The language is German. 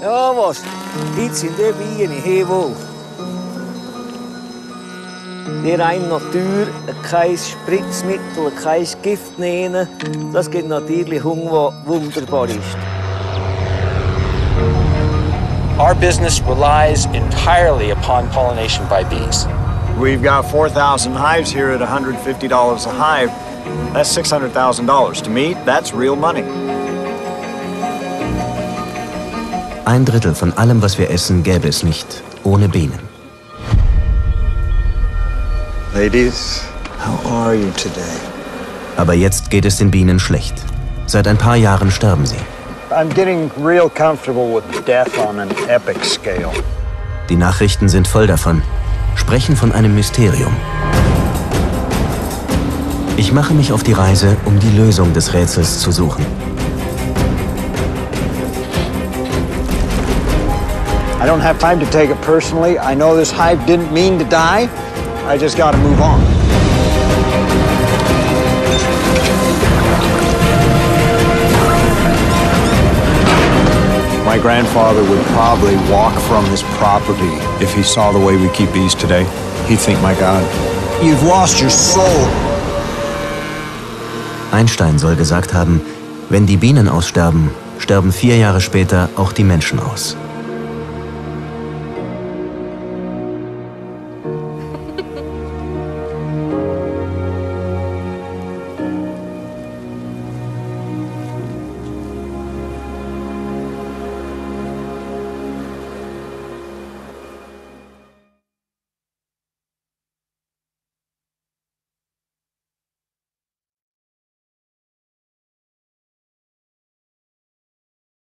Ja, was? Jetzt sind die Bienen, hey wohl. Die rein Natur, kein Spritzmittel, kein Gift nehmen, das gibt natürlich Hunger, was wunderbar ist. Our business relies entirely upon pollination by bees. We've got 4,000 hives here at $150 a hive. That's $600,000. To me, that's real money. Ein Drittel von allem, was wir essen, gäbe es nicht ohne Bienen. Ladies, how are you today? Aber jetzt geht es den Bienen schlecht. Seit ein paar Jahren sterben sie. I'm getting real comfortable with death on an epic scale. Die Nachrichten sind voll davon, sprechen von einem Mysterium. Ich mache mich auf die Reise, um die Lösung des Rätsels zu suchen. I don't have time to take it personally. I know this hive didn't mean to die. I just gotta move on. My grandfather would probably walk from this property if he saw the way we keep bees today. He'd think, my God, you've lost your soul. Einstein soll gesagt haben, wenn die Bienen aussterben, sterben 4 Jahre später auch die Menschen aus.